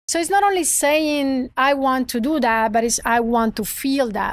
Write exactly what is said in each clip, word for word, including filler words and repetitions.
So it's not only saying, I want to do that, but it's, I want to feel that.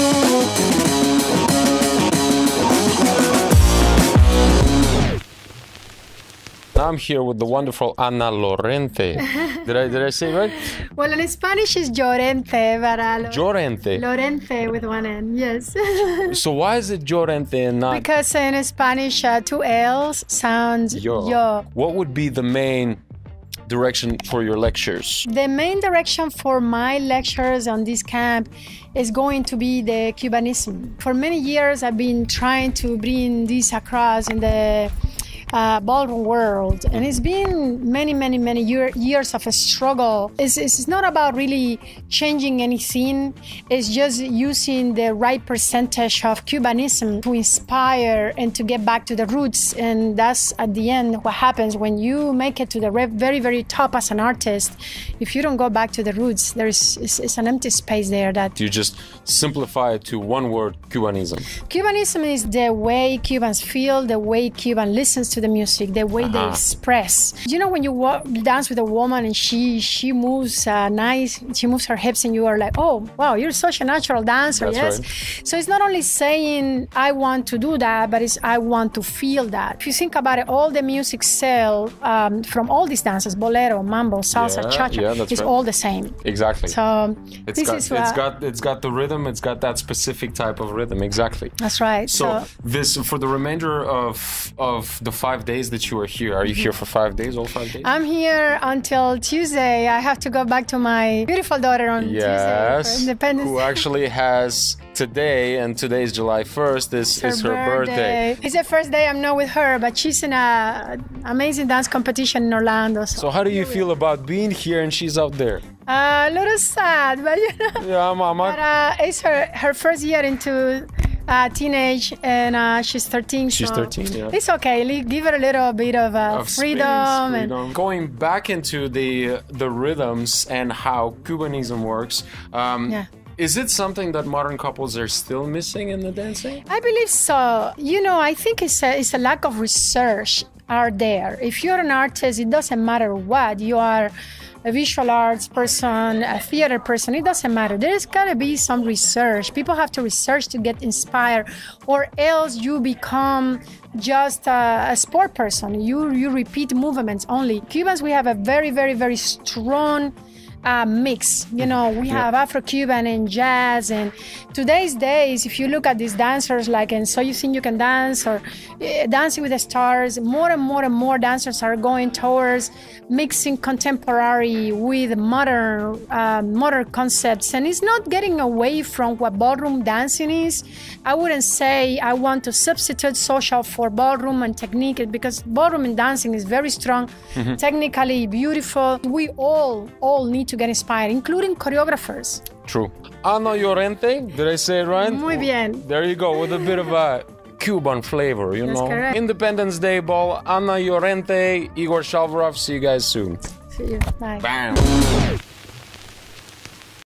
I'm here with the wonderful Ana Llorente. Did I did I say it right? Well, in Spanish is Llorente, but uh, Llorente. Llorente with one N, yes. So why is it Llorente and not? Because in Spanish, uh, two L's sounds yo. yo. What would be the main direction for your lectures? The main direction for my lectures on this camp is going to be the Cubanism. For many years, I've been trying to bring this across in the Uh, ballroom world, and it's been many many many year, years of a struggle. It's, it's not about really changing anything, it's just using the right percentage of Cubanism to inspire and to get back to the roots. And that's at the end what happens when you make it to the very very top as an artist. If you don't go back to the roots, there's it's, it's an empty space there. That you just simplify it to one word: Cubanism. Cubanism is the way Cubans feel, the way Cuban listens to the music, the way uh-huh. they express. You know, when you walk, dance with a woman and she she moves uh, nice, she moves her hips, and you are like, oh wow, you're such a natural dancer. That's yes. Right. So it's not only saying I want to do that, but it's I want to feel that. If you think about it, all the music sell um, from all these dances, bolero, mambo, salsa, yeah, cha-cha, yeah, that's it's right. all the same. Exactly. So it's this got, is it's what, got it's got the rhythm. It's got that specific type of rhythm. Exactly. That's right. So, so this for the remainder of of the five days that you are here. Are you here for five days? All five days? I'm here until Tuesday. I have to go back to my beautiful daughter on yes, Tuesday for Independence who Day. actually has today, and today is July first. This her is her birthday. birthday. It's the first day I'm not with her, but she's in a amazing dance competition in Orlando. So, so how do you feel about being here and she's out there? Uh, a little sad, but you know. Yeah, mama. But uh, it's her her first year into uh, teenage, and uh, she's thirteen. She's so thirteen. Yeah. It's okay. Give her a little bit of, uh, of freedom, space, and freedom. Going back into the the rhythms and how Cubanism works. Um, yeah. Is it something that modern couples are still missing in the dancing? I believe so. You know, I think it's a, it's a lack of research out there. If you're an artist, it doesn't matter what. You are a visual arts person, a theater person, it doesn't matter. There's got to be some research. People have to research to get inspired, or else you become just a, a sport person. You, you repeat movements only. Cubans, we have a very, very, very strong Uh, mix. You know, we yeah. have Afro-Cuban and jazz, and today's days, if you look at these dancers like in So You Think You Can Dance or uh, Dancing with the Stars, more and more and more dancers are going towards mixing contemporary with modern uh, modern concepts, and it's not getting away from what ballroom dancing is. I wouldn't say I want to substitute social for ballroom and technique, because ballroom and dancing is very strong, mm-hmm. technically beautiful. We all all need to to get inspired, including choreographers. True. Ana Llorente, did I say it right? Muy bien. There you go, with a bit of a Cuban flavor, you That's know. correct. Independence Day ball, Ana Llorente, Igor Shalvarov. See you guys soon. See you. Bye. Bam.